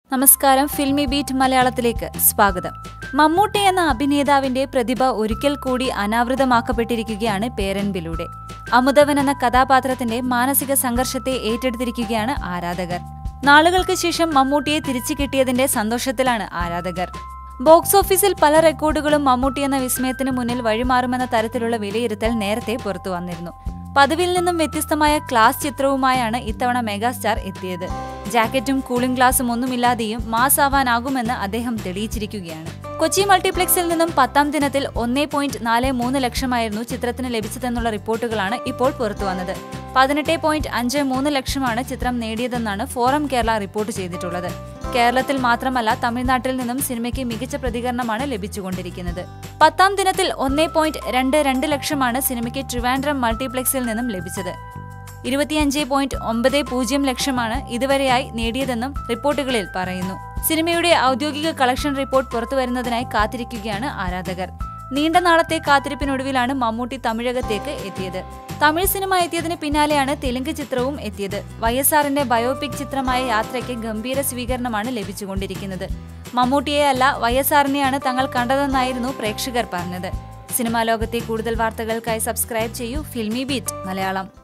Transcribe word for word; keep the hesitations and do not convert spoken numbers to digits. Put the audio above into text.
നമസ്കാരം, filmy beat മലയാളത്തിലേക്ക് സ്വാഗതം. മമ്മൂട്ടി എന്ന അഭിനേതാവിന്റെ പ്രതിഭ ഒരിക്കൽ കൂടി അനാവൃതമാക്കപ്പെട്ടിരിക്കുകയാണ് പേരൻപിലൂടെ. അമുതവൻ എന്ന കഥാപാത്രത്തിന്റെ മാനസിക സംഘർഷത്തെ ഏറ്റെടുത്തിരിക്കുകയാണ് ആരാധകർ. നാളുകൾക്ക് ശേഷം മമ്മൂട്ടിയെ തിരിച്ചു കിട്ടിയതിന്റെ സന്തോഷത്തിലാണ് ആരാധകർ. ബോക്സ് ഓഫീസിൽ പല റെക്കോർഡുകളും മമ്മൂട്ടി എന്ന വിസ്മയത്തിന് മുന്നിൽ വഴിമാറുമെന്ന തരത്തിലുള്ള വിലയിരുത്തൽ നേരത്തെ പുറത്തു വന്നിരുന്നു. പതിവിൽ നിന്നും വ്യത്യസ്തമായ ക്ലാസ് ചിത്രവുമായാണ് ഇത്തവണ മെഗാസ്റ്റാർ എത്തിയത്. ജാക്കറ്റും കൂളിംഗ് ഗ്ലാസും ഒന്നുമില്ലാതെയും മാസ് ആവാനാകുമെന്ന് അദ്ദേഹം തെളിയിച്ചിരിക്കുകയാണ്. കൊച്ചി മൾട്ടിപ്ലക്സിൽ നിന്നും പത്താം ദിനത്തിൽ ഒന്നേ പോയിന്റ് നാല് മൂന്ന് ലക്ഷമായിരുന്നു ചിത്രത്തിന് ലഭിച്ചതെന്നുള്ള റിപ്പോർട്ടുകളാണ് ഇപ്പോൾ പുറത്തുവന്നത്. പതിനെട്ട് പോയിന്റ് അഞ്ച് മൂന്ന് ലക്ഷമാണ് ചിത്രം നേടിയതെന്നാണ് ഫോറം കേരള റിപ്പോർട്ട് ചെയ്തിട്ടുള്ളത്. കേരളത്തിൽ മാത്രമല്ല, തമിഴ്നാട്ടിൽ നിന്നും സിനിമയ്ക്ക് മികച്ച പ്രതികരണമാണ് ലഭിച്ചുകൊണ്ടിരിക്കുന്നത്. പത്താം ദിനത്തിൽ ഒന്നേ പോയിന്റ് രണ്ട് രണ്ട് ലക്ഷമാണ് സിനിമയ്ക്ക് ട്രിവാൻഡ്രം മൾട്ടിപ്ലക്സിൽ നിന്നും ലഭിച്ചത്. ഇരുപത്തിയഞ്ച് പോയിന്റ് ഒമ്പത് പൂജ്യം ലക്ഷമാണ് ഇതുവരെയായി നേടിയതെന്നും റിപ്പോർട്ടുകളിൽ പറയുന്നു. സിനിമയുടെ ഔദ്യോഗിക കളക്ഷൻ റിപ്പോർട്ട് പുറത്തുവരുന്നതിനായി കാത്തിരിക്കുകയാണ് ആരാധകർ. നീണ്ട നാളത്തെ കാത്തിരിപ്പിനൊടുവിലാണ് മമ്മൂട്ടി തമിഴകത്തേക്ക് എത്തിയത്. തമിഴ് സിനിമ എത്തിയതിന് പിന്നാലെയാണ് തെലുങ്ക് ചിത്രവും എത്തിയത്. വൈ എസ് ആറിന്റെ ബയോപിക് ചിത്രമായ യാത്രയ്ക്ക് ഗംഭീര സ്വീകരണമാണ് ലഭിച്ചുകൊണ്ടിരിക്കുന്നത്. മമ്മൂട്ടിയെ അല്ല, വൈ എസ് ആറിനെയാണ് തങ്ങൾ കണ്ടതെന്നായിരുന്നു പ്രേക്ഷകർ പറഞ്ഞത്. സിനിമാ ലോകത്തെ കൂടുതൽ വാർത്തകൾക്കായി സബ്സ്ക്രൈബ് ചെയ്യൂ ഫിൽമി ബീറ്റ് മലയാളം.